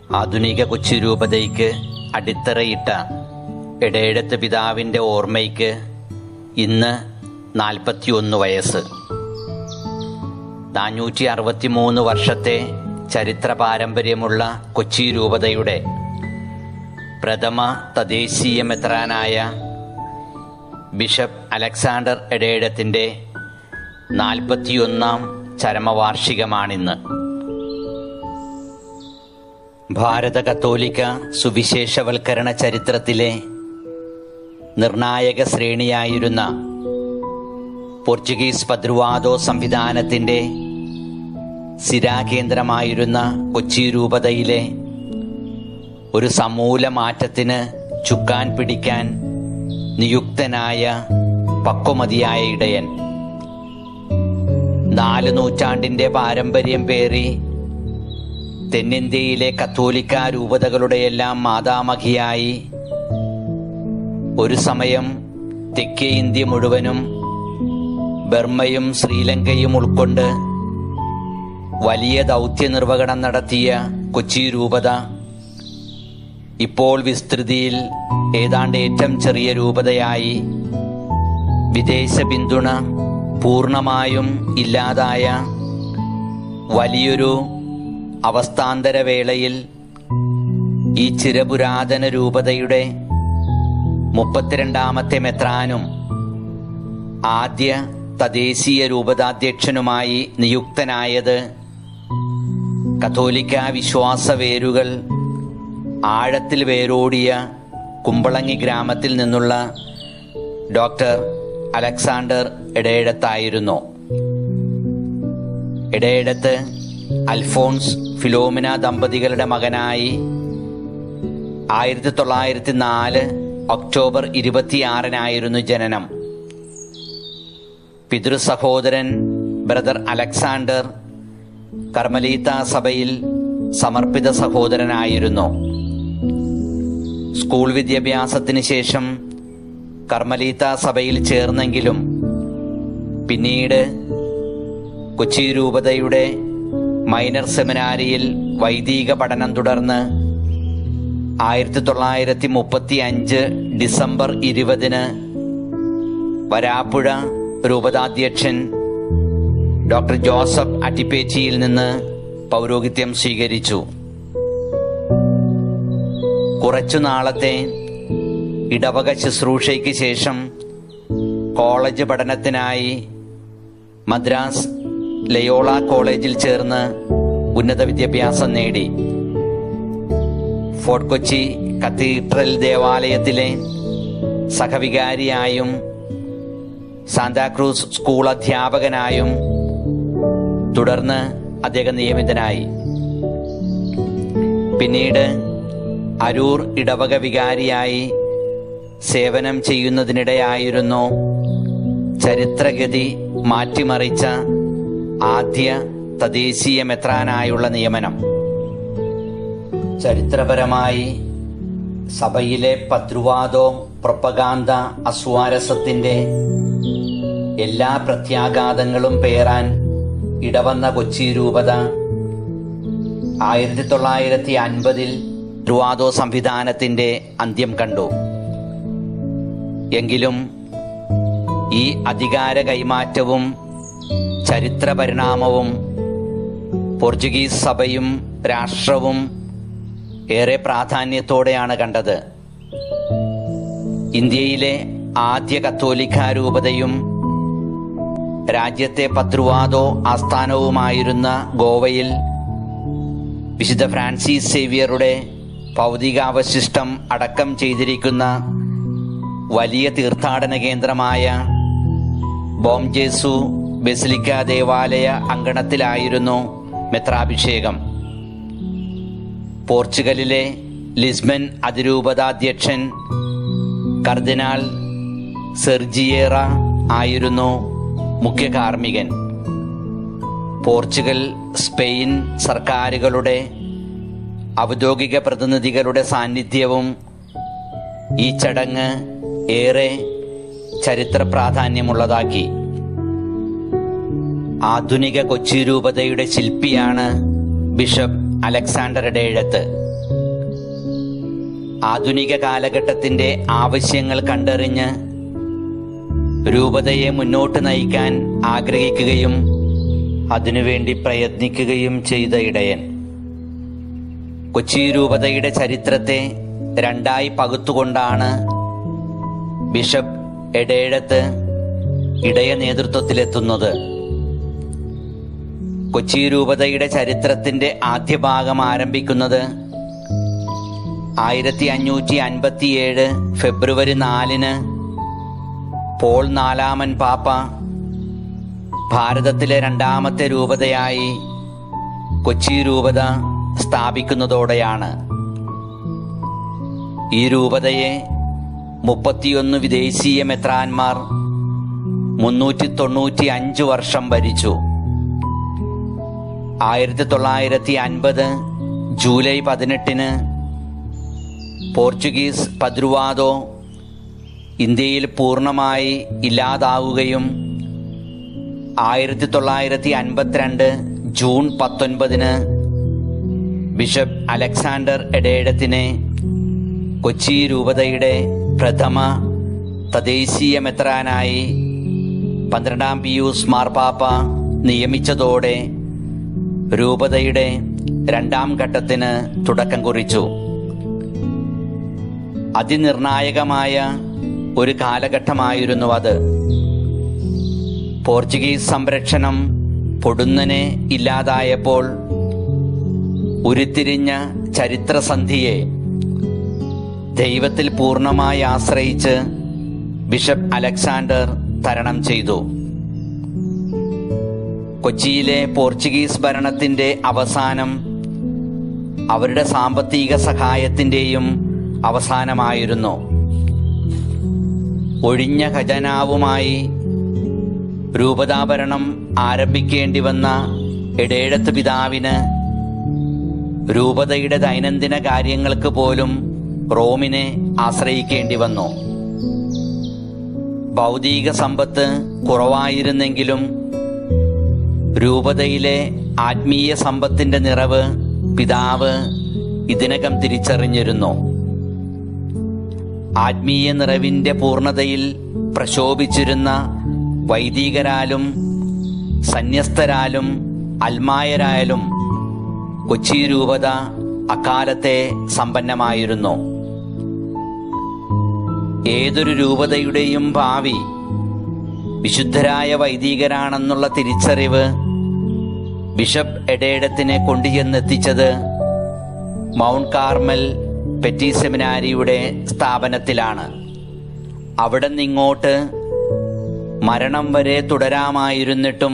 ആധുനിക കൊച്ചി രൂപതയ്ക്ക് അടിത്തറയിട്ട എടേഴത്ത് പിതാവിൻ്റെ ഓർമ്മയ്ക്ക് ഇന്ന് 41 വയസ്സ്. 463 വർഷത്തെ ചരിത്ര പാരമ്പര്യമുള്ള കൊച്ചി രൂപതയുടെ പ്രഥമ തദ്ദേശീയ മെത്രാനായ ബിഷപ്പ് അലക്സാണ്ടർ എടേഴത്തിൻ്റെ 41ാം ചരമവാർഷികമാണിന്ന്. ഭാരത കത്തോലിക്ക സുവിശേഷവൽക്കരണ ചരിത്രത്തിലെ നിർണായക ശ്രേണിയായിരുന്ന പോർച്ചുഗീസ് പദ്രുവാദോ സംവിധാനത്തിൻ്റെ സിരാകേന്ദ്രമായിരുന്ന കൊച്ചി രൂപതയിലെ ഒരു സമൂല മാറ്റത്തിന് ചുക്കാൻ പിടിക്കാൻ നിയുക്തനായ പക്വമതിയായ ഇടയൻ, 4 നൂറ്റാണ്ടിൻ്റെ പാരമ്പര്യം പേറി തെന്നിന്ത്യയിലെ കത്തോലിക്ക രൂപതകളുടെയെല്ലാം മാതാമഹിയായി ഒരു സമയം തെക്കേ ഇന്ത്യ മുഴുവനും ബർമ്മയും ശ്രീലങ്കയും ഉൾക്കൊണ്ട് വലിയ ദൗത്യനിർവഹണം നടത്തിയ കൊച്ചി രൂപത ഇപ്പോൾ വിസ്തൃതിയിൽ ഏതാണ്ട് ഏറ്റവും ചെറിയ രൂപതയായി, വിദേശ പിന്തുണ പൂർണ്ണമായും ഇല്ലാതായ വലിയൊരു അവസ്ഥാന്തരവേളയിൽ ഈ ചിരപുരാതന രൂപതയുടെ 32ാമത്തെ മെത്രാനും ആദ്യ തദ്ദേശീയ രൂപതാധ്യക്ഷനുമായി നിയുക്തനായത് കത്തോലിക്ക വിശ്വാസ വേരുകൾ ആഴത്തിൽ വേരോടിയ കുമ്പളങ്ങി ഗ്രാമത്തിൽ നിന്നുള്ള ഡോക്ടർ അലക്സാണ്ടർ എടേഴത്തായിരുന്നു. എടേഴത്ത് അൽഫോൺസ് ഫിലോമിന ദമ്പതികളുടെ മകനായി 1904 ഒക്ടോബർ 26 ജനനം. പിതൃസഹോദരൻ ബ്രദർ അലക്സാണ്ടർ കർമ്മലീത്ത സഭയിൽ സമർപ്പിത സഹോദരനായിരുന്നു. സ്കൂൾ വിദ്യാഭ്യാസത്തിന് ശേഷം കർമ്മലീത്ത സഭയിൽ ചേർന്നെങ്കിലും പിന്നീട് കൊച്ചി രൂപതയുടെ മൈനർ സെമിനാരിയിൽ വൈദിക പഠനം തുടർന്ന് 1935 ഡിസംബർ 20 വരാപ്പുഴ രൂപതാധ്യക്ഷൻ ഡോക്ടർ ജോസഫ് അറ്റിപ്പേച്ചിയിൽ നിന്ന് പൗരോഹിത്യം സ്വീകരിച്ചു. കുറച്ചു നാളത്തെ ഇടവക ശുശ്രൂഷയ്ക്ക് ശേഷം കോളേജ് പഠനത്തിനായി മദ്രാസ് ലയോള കോളേജിൽ ചേർന്ന് ഉന്നത വിദ്യാഭ്യാസം നേടി. ഫോർട്ട് കൊച്ചി കത്തീഡ്രൽ ദേവാലയത്തിലെ സഹവികാരിയായും സാന്താക്രൂസ് സ്കൂൾ അധ്യാപകനായും തുടർന്ന് അദ്ദേഹം നിയമിതനായി. പിന്നീട് അരൂർ ഇടവക വികാരിയായി സേവനം ചെയ്യുന്നതിനിടെയായിരുന്നു ചരിത്രഗതി മാറ്റിമറിച്ച ആദ്യ തദ്ദേശീയ മെത്രാനായുള്ള നിയമനം. ചരിത്രപരമായി സഭയിലെ പദ്രുവാദോ പ്രൊപ്പഗാന്ത അസ്വാരസത്തിന്റെ എല്ലാ പ്രത്യാഘാതങ്ങളും പേറാൻ ഇടവന്ന കൊച്ചി രൂപത 1950 പദ്രുവാദോ സംവിധാനത്തിന്റെ അന്ത്യം കണ്ടു. എങ്കിലും ഈ അധികാര കൈമാറ്റവും ചരിത്ര പരിണാമവും പോർച്ചുഗീസ് സഭയും രാഷ്ട്രവും ഏറെ പ്രാധാന്യത്തോടെയാണ് കണ്ടത്. ഇന്ത്യയിലെ ആദ്യ കത്തോലിക്ക രൂപതയും രാജ്യത്തെ പദ്രുവാദോ ആസ്ഥാനവുമായിരുന്ന ഗോവയിൽ വിശുദ്ധ ഫ്രാൻസിസ് സേവ്യറുടെ ഭൗതികാവശിഷ്ടം അടക്കം ചെയ്തിരിക്കുന്ന വലിയ തീർത്ഥാടന കേന്ദ്രമായ ബോം ജേസു ബസിലിക്ക ദേവാലയ അങ്കണത്തിലായിരുന്നു മെത്രാഭിഷേകം. പോർച്ചുഗലിലെ ലിസ്ബൻ അതിരൂപതാധ്യക്ഷൻ കർദിനാൾ സെർജിയേറ ആയിരുന്നു മുഖ്യ കാർമ്മികൻ. പോർച്ചുഗൽ, സ്പെയിൻ സർക്കാരുകളുടെ ഔദ്യോഗിക പ്രതിനിധികളുടെ സാന്നിധ്യവും ഈ ചടങ്ങ് ഏറെ ചരിത്ര പ്രാധാന്യമുള്ളതാക്കി. ആധുനിക കൊച്ചി രൂപതയുടെ ശില്പിയാണ് ബിഷപ്പ് അലക്സാണ്ടർ എടേഴത്ത്. ആധുനിക കാലഘട്ടത്തിൻ്റെ ആവശ്യങ്ങൾ കണ്ടറിഞ്ഞ് രൂപതയെ മുന്നോട്ട് നയിക്കാൻ ആഗ്രഹിക്കുകയും അതിനുവേണ്ടി പ്രയത്നിക്കുകയും ചെയ്ത ഇടയൻ കൊച്ചി രൂപതയുടെ ചരിത്രത്തെ രണ്ടായി പകുത്തുകൊണ്ടാണ് ബിഷപ്പ് എടേഴത്ത് ഇടയ നേതൃത്വത്തിലെത്തുന്നത്. കൊച്ചി രൂപതയുടെ ചരിത്രത്തിന്റെ ആദ്യ ഭാഗം ആരംഭിക്കുന്നത് 1557 ഫെബ്രുവരി 4 പോൾ നാലാമൻ പാപ്പ ഭാരതത്തിലെ രണ്ടാമത്തെ രൂപതയായി കൊച്ചി രൂപത സ്ഥാപിക്കുന്നതോടെയാണ്. ഈ രൂപതയെ 31 വിദേശീയ മെത്രാന്മാർ 395 വർഷം ഭരിച്ചു. 1950 ജൂലൈ 18 പോർച്ചുഗീസ് പദ്രുവാദോ ഇന്ത്യയിൽ പൂർണ്ണമായി ഇല്ലാതാവുകയും 1952 ജൂൺ 19 ബിഷപ്പ് അലക്സാണ്ടർ എടേഴത്തിനെ കൊച്ചി രൂപതയുടെ പ്രഥമ തദ്ദേശീയ മെത്രാനായി 12ാം പിയൂസ് മാർപ്പാപ്പ നിയമിച്ചതോടെ രൂപതയുടെ രണ്ടാം ഘട്ടത്തിന് തുടക്കം കുറിച്ചു. അതിനിർണായകമായ ഒരു കാലഘട്ടമായിരുന്നു അത്. പോർച്ചുഗീസ് സംരക്ഷണം പൊടുന്നനെ ഇല്ലാതായപ്പോൾ ഉരുത്തിരിഞ്ഞ ചരിത്രസന്ധിയെ ദൈവത്തിൽ പൂർണ്ണമായി ആശ്രയിച്ച് ബിഷപ്പ് അലക്സാണ്ടർ തരണം ചെയ്തു. കൊച്ചിയിലെ പോർച്ചുഗീസ് ഭരണത്തിന്റെ അവസാനം അവരുടെ സാമ്പത്തിക സഹായത്തിന്റെയും അവസാനമായിരുന്നു. ഒഴിഞ്ഞ ഖജനാവുമായി രൂപതാഭരണം ആരംഭിക്കേണ്ടി വന്ന എടേഴത്ത് പിതാവിന് രൂപതയുടെ ദൈനംദിന കാര്യങ്ങൾക്ക് പോലും റോമിനെ ആശ്രയിക്കേണ്ടി വന്നു. ഭൗതിക സമ്പത്ത് കുറവായിരുന്നെങ്കിലും രൂപതയിലെ ആത്മീയ സമ്പത്തിന്റെ നിറവ് പിതാവ് ഇതിനകം തിരിച്ചറിഞ്ഞിരുന്നു. ആത്മീയ നിറവിന്റെ പൂർണ്ണതയിൽ പ്രശോഭിച്ചിരുന്ന വൈദികരാലും സന്യസ്തരാലും അൽമായരായാലും കൊച്ചി രൂപത അക്കാലത്തെ സമ്പന്നമായിരുന്നു. ഏതൊരു രൂപതയുടെയും ഭാവി വിശുദ്ധരായ വൈദികരാണെന്നുള്ള തിരിച്ചറിവ് ബിഷപ്പ് എടേഴത്തിനെ കൊണ്ടുചെന്നെത്തിച്ചത് മൗണ്ട് കാർമൽ പെറ്റി സെമിനാരിയുടെ സ്ഥാപനത്തിലാണ്. അവിടെ നിന്നിങ്ങോട്ട് മരണം വരെ തുടരാമായിരുന്നിട്ടും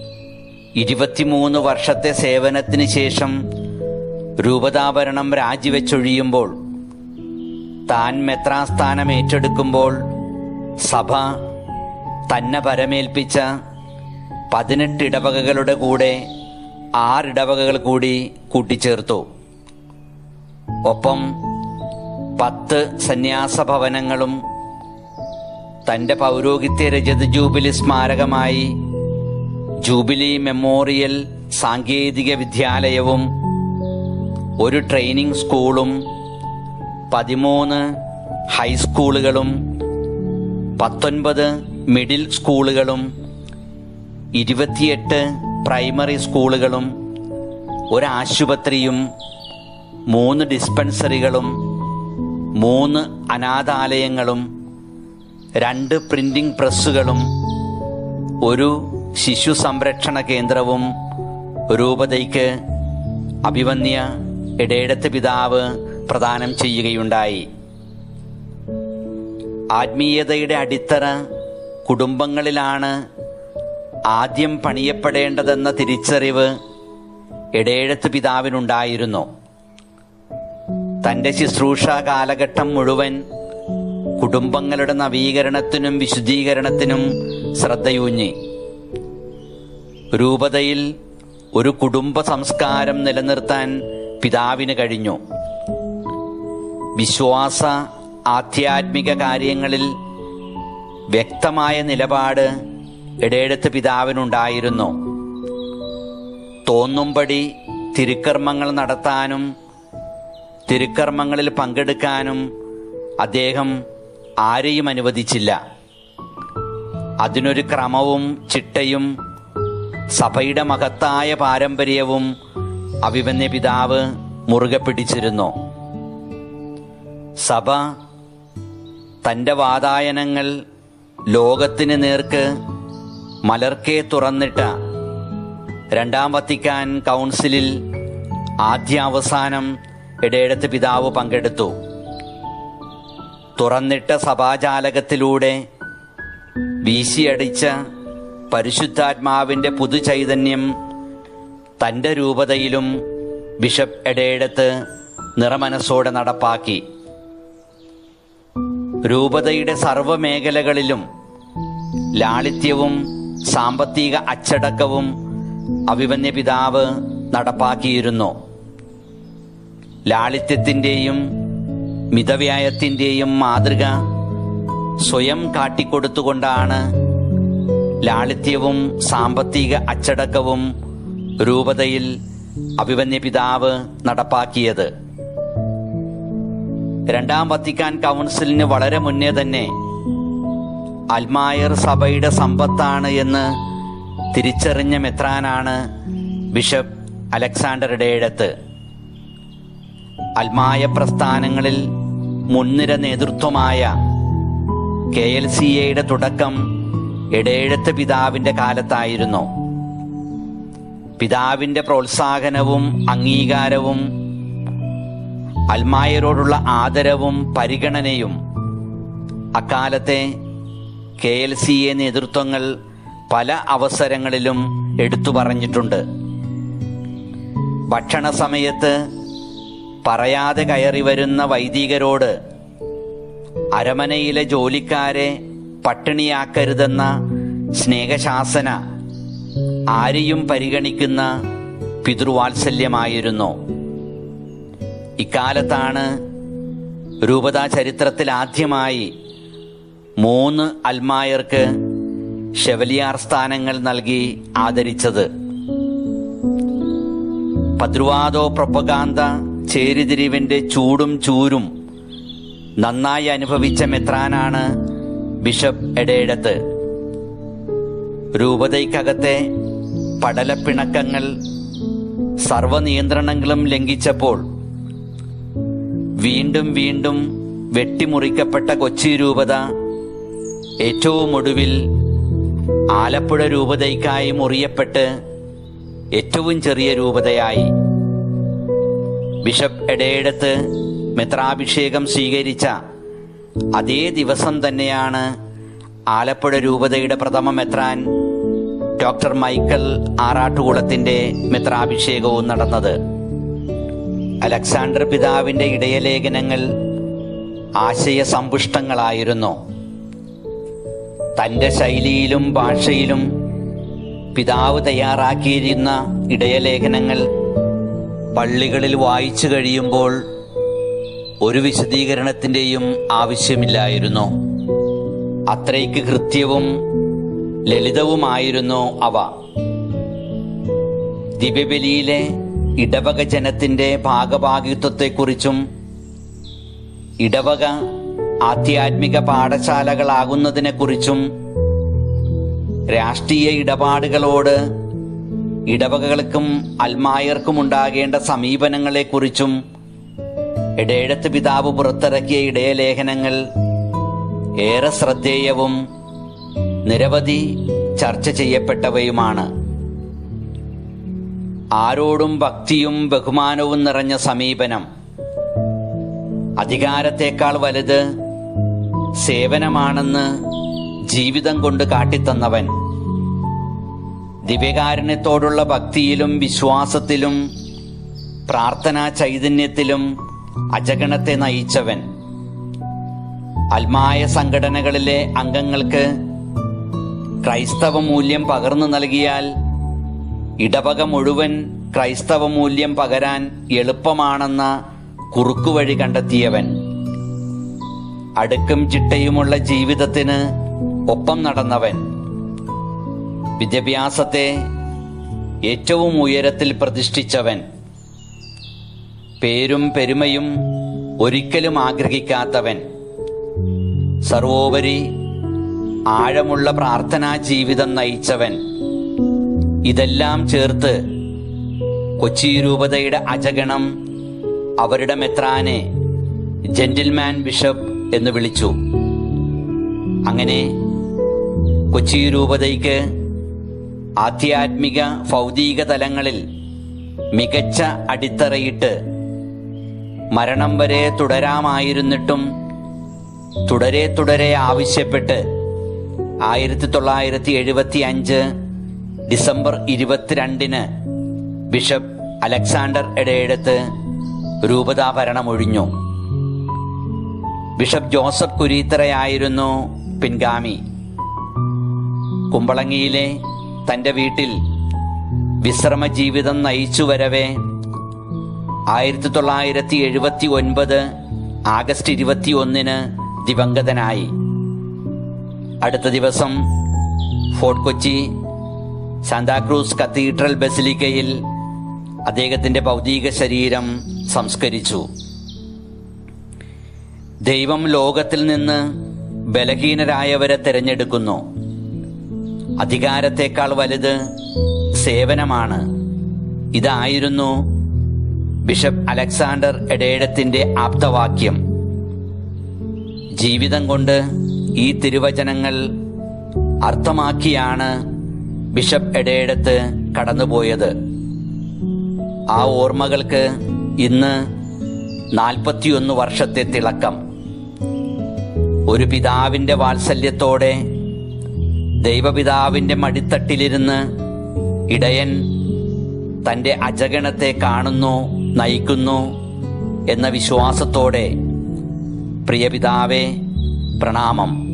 23 വർഷത്തെ സേവനത്തിന് ശേഷം രൂപതാഭരണം രാജിവെച്ചൊഴിയുമ്പോൾ താൻ മെത്രാസ്ഥാനം ഏറ്റെടുക്കുമ്പോൾ സഭ തന്നെ പരമേൽപ്പിച്ച 18 ഇടവകകളുടെ കൂടെ 6 ഇടവകകൾ കൂടി കൂട്ടിച്ചേർത്തു. ഒപ്പം 10 സന്യാസ ഭവനങ്ങളും തന്റെ പൗരോഹിത്യ രജത ജൂബിലി സ്മാരകമായി ജൂബിലി മെമ്മോറിയൽ സാങ്കേതിക വിദ്യാലയവും 1 ട്രെയിനിങ് സ്കൂളും 13 ഹൈസ്കൂളുകളും 19 മിഡിൽ സ്കൂളുകളും 28 പ്രൈമറി സ്കൂളുകളും 1 ആശുപത്രിയും 3 ഡിസ്പെൻസറികളും 3 അനാഥാലയങ്ങളും 2 പ്രിന്റിംഗ് പ്രസ്സുകളും 1 ശിശു സംരക്ഷണ കേന്ദ്രവും രൂപതയ്ക്ക് അഭിവന്യ എടേഴത്ത് പിതാവ് പ്രദാനം ചെയ്യുകയുണ്ടായി. ആത്മീയതയുടെ അടിത്തറ കുടുംബങ്ങളിലാണ് ആദ്യം പണിയപ്പെടേണ്ടതെന്ന തിരിച്ചറിവ് എടേഴത്ത് പിതാവിനുണ്ടായിരുന്നു. തന്റെ ശുശ്രൂഷ കാലഘട്ടം മുഴുവൻ കുടുംബങ്ങളുടെ നവീകരണത്തിനും വിശുദ്ധീകരണത്തിനും ശ്രദ്ധയൂന്നി. രൂപതയിൽ ഒരു കുടുംബ സംസ്കാരം നിലനിർത്താൻ പിതാവിന് കഴിഞ്ഞു. വിശ്വാസ ആധ്യാത്മിക കാര്യങ്ങളിൽ വ്യക്തമായ നിലപാട് എടേഴത്ത് പിതാവിനുണ്ടായിരുന്നു. തോന്നുംപടി തിരുക്കർമ്മങ്ങൾ നടത്താനും തിരുക്കർമ്മങ്ങളിൽ പങ്കെടുക്കാനും അദ്ദേഹം ആരെയും അനുവദിച്ചില്ല. അതിനൊരു ക്രമവും ചിട്ടയും സഭയുടെ മഹത്തായ പാരമ്പര്യവും അഭിമന്യ പിതാവ് മുറുകെ പിടിച്ചിരുന്നു. സഭ തൻ്റെ വാതായനങ്ങൾ ലോകത്തിന് നേർക്ക് മലർക്കെ തുറന്നിട്ട രണ്ടാം വത്തിക്കാൻ കൗൺസിലിൽ ആദ്യാവസാനം ഇടയെടുത്ത് പിതാവ് പങ്കെടുത്തു. തുറന്നിട്ട സഭാജാലകത്തിലൂടെ വീശിയടിച്ച പരിശുദ്ധാത്മാവിൻ്റെ പുതുചൈതന്യം തൻ്റെ രൂപതയിലും ബിഷപ്പ് ഇടയെടുത്ത് നിറമനസ്സോടെ നടപ്പാക്കി. രൂപതയുടെ സർവ്വമേഖലകളിലും ലാളിത്യവും സാമ്പത്തിക അച്ചടക്കവും അഭിമന്യ പിതാവ് നടപ്പാക്കിയിരുന്നു. ലാളിത്യത്തിൻ്റെയും മിതവ്യയത്തിൻ്റെയും മാതൃക സ്വയം കാട്ടിക്കൊടുത്തുകൊണ്ടാണ് ലാളിത്യവും സാമ്പത്തിക അച്ചടക്കവും രൂപതയിൽ അഭിമന്യ പിതാവ് നടപ്പാക്കിയത്. രണ്ടാം വത്തിക്കാൻ കൗൺസിലിന് വളരെ മുന്നേ തന്നെ അൽമായർ സഭയുടെ സമ്പത്താണ് എന്ന് തിരിച്ചറിഞ്ഞ മെത്രാനാണ് ബിഷപ്പ് അലക്സാണ്ടർ ഇടയെടുത്ത്. അൽമായ പ്രസ്ഥാനങ്ങളിൽ മുൻനിര നേതൃത്വമായ KLCA തുടക്കം ഇടയെടുത്ത് പിതാവിൻ്റെ കാലത്തായിരുന്നു. പിതാവിൻ്റെ പ്രോത്സാഹനവും അംഗീകാരവും അൽമായരോടുള്ള ആദരവും പരിഗണനയും അക്കാലത്തെ KLCA നേതൃത്വങ്ങൾ പല അവസരങ്ങളിലും എടുത്തു പറഞ്ഞിട്ടുണ്ട്. ഭക്ഷണ സമയത്ത് പറയാതെ കയറി വരുന്ന വൈദികരോട് അരമനയിലെ ജോലിക്കാരെ പട്ടിണിയാക്കരുതെന്ന സ്നേഹശാസന ആരെയും പരിഗണിക്കുന്ന പിതൃവാത്സല്യമായിരുന്നു. ഇക്കാലത്താണ് രൂപതാ ചരിത്രത്തിൽ ആദ്യമായി 3 അൽമായർക്ക് ഷെവലിയാർ സ്ഥാനങ്ങൾ നൽകി ആദരിച്ചത്. പദ്രുവാദോ പ്രൊപ്പഗാന്ത ചേരിതിരിവിന്റെ ചൂടും ചൂരും നന്നായി അനുഭവിച്ച മെത്രാനാണ് ബിഷപ്പ് ഇടയെടുത്ത്. രൂപതയ്ക്കകത്തെ പടലപ്പിണക്കങ്ങൾ സർവനിയന്ത്രണങ്ങളും ലംഘിച്ചപ്പോൾ വീണ്ടും വീണ്ടും വെട്ടിമുറിക്കപ്പെട്ട കൊച്ചി രൂപത ഏറ്റവും ഒടുവിൽ ആലപ്പുഴ രൂപതയ്ക്കായി മുറിയപ്പെട്ട് ഏറ്റവും ചെറിയ രൂപതയായി. ബിഷപ്പ് ഇടയെടുത്ത് മെത്രാഭിഷേകം സ്വീകരിച്ച അതേ ദിവസം തന്നെയാണ് ആലപ്പുഴ രൂപതയുടെ പ്രഥമ മെത്രാൻ ഡോക്ടർ മൈക്കൽ ആറാട്ടുകുളത്തിന്റെ മെത്രാഭിഷേകവും നടന്നത്. അലക്സാണ്ടർ പിതാവിന്റെ ഇടയലേഖനങ്ങൾ ആശയസമ്പുഷ്ടങ്ങളായിരുന്നു. തൻ്റെ ശൈലിയിലും ഭാഷയിലും പിതാവ് തയ്യാറാക്കിയിരുന്ന ഇടയലേഖനങ്ങൾ പള്ളികളിൽ വായിച്ചു കഴിയുമ്പോൾ ഒരു വിശദീകരണത്തിൻ്റെയും ആവശ്യമില്ലായിരുന്നു. അത്രയ്ക്ക് കൃത്യവും ലളിതവുമായിരുന്നു അവ. ദിവ്യബലിയിലെ ഇടവക ജനത്തിൻ്റെ ഭാഗഭാഗിത്വത്തെക്കുറിച്ചും ഇടവക ആധ്യാത്മിക പാഠശാലകളാകുന്നതിനെക്കുറിച്ചും രാഷ്ട്രീയ ഇടപാടുകളോട് ഇടവകകൾക്കും അൽമായർക്കും ഉണ്ടാകേണ്ട സമീപനങ്ങളെക്കുറിച്ചും ഇടയെടുത്ത് പിതാവ് പുറത്തിറക്കിയ ഇടയലേഖനങ്ങൾ ഏറെ ശ്രദ്ധേയവും നിരവധി ചർച്ച ചെയ്യപ്പെട്ടവയുമാണ്. ആരോടും ഭക്തിയും ബഹുമാനവും നിറഞ്ഞ സമീപനം, അധികാരത്തേക്കാൾ വലുത് സേവനമാണെന്ന് ജീവിതം കൊണ്ട് കാട്ടിത്തന്നവൻ, ദിവ്യകാരുണ്യത്തോടുള്ള ഭക്തിയിലും വിശ്വാസത്തിലും പ്രാർത്ഥനാ ചൈതന്യത്തിലും അജഗണത്തെ നയിച്ചവൻ, അൽമായ സംഘടനകളിലെ അംഗങ്ങൾക്ക് ക്രൈസ്തവ മൂല്യം പകർന്നു നൽകിയാൽ ഇടവക മുഴുവൻ ക്രൈസ്തവ മൂല്യം പകരാൻ എളുപ്പമാണെന്ന കുറുക്കുവഴി കണ്ടെത്തിയവൻ, അടുക്കും ചിട്ടയുമുള്ള ജീവിതത്തിന് ഒപ്പം നടന്നവൻ, വിദ്യാഭ്യാസത്തെ ഏറ്റവും ഉയരത്തിൽ പ്രതിഷ്ഠിച്ചവൻ, പേരും പെരുമയും ഒരിക്കലും ആഗ്രഹിക്കാത്തവൻ, സർവോപരി ആഴമുള്ള പ്രാർത്ഥനാ ജീവിതം നയിച്ചവൻ, ഇതെല്ലാം ചേർത്ത് കൊച്ചി രൂപതയുടെ അജഗണം അവരുടെ മെത്രാനെ ജെന്റിൽമാൻ ബിഷപ്പ് എന്ന് വിളിച്ചു. അങ്ങനെ കൊച്ചി രൂപതയ്ക്ക് ആധ്യാത്മിക ഭൗതിക തലങ്ങളിൽ മികച്ച അടിത്തറയിട്ട് മരണം വരെ തുടരാമായിരുന്നിട്ടും തുടരെ ആവശ്യപ്പെട്ട് 1975 ഡിസംബർ 22 ബിഷപ്പ് അലക്സാണ്ടർ എടയെടുത്ത് രൂപതാ ഭരണമൊഴിഞ്ഞു. ബിഷപ്പ് ജോസഫ് കുരീത്തറയായിരുന്നു പിൻഗാമി. കുമ്പളങ്ങിയിലെ തന്റെ വീട്ടിൽ വിശ്രമ ജീവിതം നയിച്ചു വരവെ 1979 ആഗസ്റ്റ് 21 ദിവംഗതനായി. അടുത്ത ദിവസം ഫോർട്ട് കൊച്ചി സാന്താക്രൂസ് കത്തീഡ്രൽ ബസിലിക്കയിൽ അദ്ദേഹത്തിന്റെ ഭൗതിക ശരീരം സംസ്കരിച്ചു. ദൈവം ലോകത്തിൽ നിന്ന് ബലഹീനരായവരെ തിരഞ്ഞെടുക്കുന്നു. അധികാരത്തെക്കാൾ വലുത് സേവനമാണ്. ഇതായിരുന്നു ബിഷപ്പ് അലക്സാണ്ടർ എടയെടുത്തിന്റെ ആപ്തവാക്യം. ജീവിതം കൊണ്ട് ഈ തിരുവചനങ്ങൾ അർത്ഥമാക്കിയാണ് ബിഷപ്പ് എടയെടുത്ത് കടന്നുപോയത്. ആ ഓർമ്മകൾക്ക് ഇന്ന് 41 വർഷത്തെ തിളക്കം. ഒരു പിതാവിന്റെ വാത്സല്യത്തോടെ ദൈവപിതാവിന്റെ മടിത്തട്ടിലിരുന്ന് ഇടയൻ തന്റെ അജഗണത്തെ കാണുന്നു, നയിക്കുന്നു എന്ന വിശ്വാസത്തോടെ പ്രിയ പിതാവേ, പ്രണാമം.